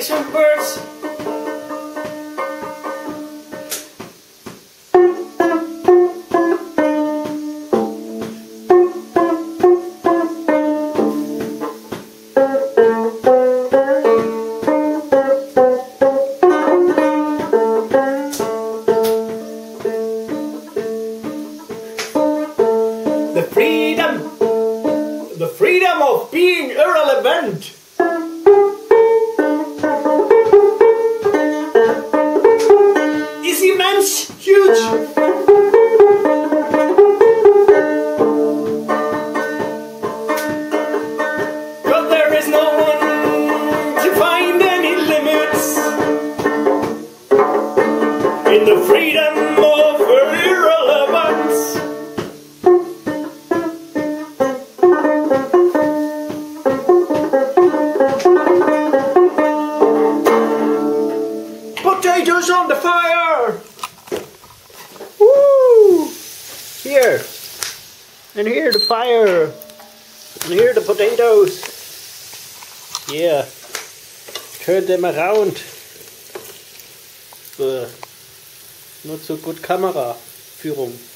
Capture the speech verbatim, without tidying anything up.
some birds. The freedom, the freedom of being irrelevant. Is immense, huge. But there is no one to find any limits in the freedom of irrelevance. Potatoes on the fire! Woo! Here. And here the fire. And here the potatoes. Yeah. Turn them around. Uh, not so good Kameraführung.